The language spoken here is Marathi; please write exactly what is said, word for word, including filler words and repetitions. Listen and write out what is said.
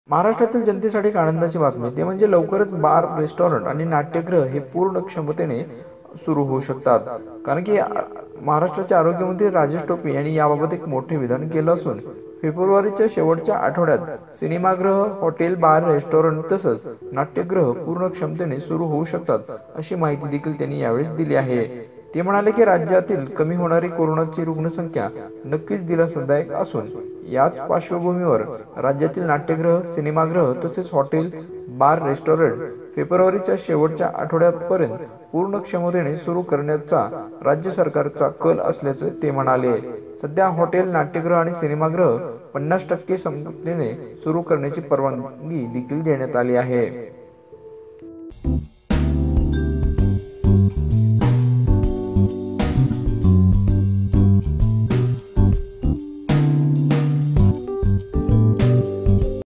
महाराष्ट्रातील जनतेसाठी एक आनंदाची बातमी ते म्हणजे लवकरच बार, रेस्टॉरंट आणि नाट्यगृह हे पूर्ण क्षमतेने सुरू होऊ शकतात. कारण की महाराष्ट्राचे आरोग्यमंत्री राजेश टोपे यांनी याबाबत एक मोठे विधान केलं असून फेब्रुवारीच्या शेवटच्या आठवड्यात सिनेमागृह, हॉटेल, बार, रेस्टॉरंट तसंच नाट्यगृह पूर्ण क्षमतेने सुरू होऊ शकतात अशी माहिती देखील त्यांनी यावेळेस दिली आहे. ते म्हणाले की राज्यातील कमी होणारी कोरोनाची रुग्णसंख्या नक्कीच दिलासादायक असून याच पार्श्वभूमीवर राज्यातील नाट्यगृह, सिनेमागृह तसेच हॉटेल, बार, रेस्टॉरंट फेब्रुवारीच्या शेवटच्या आठवड्यापर्यंत पूर्ण क्षमतेने सुरू करण्याचा राज्य सरकारचा कल असल्याचे ते म्हणाले. सध्या हॉटेल, नाट्यगृह आणि सिनेमागृह पन्नास टक्के क्षमतेने सुरू करण्याची परवानगी देखील देण्यात आली आहे.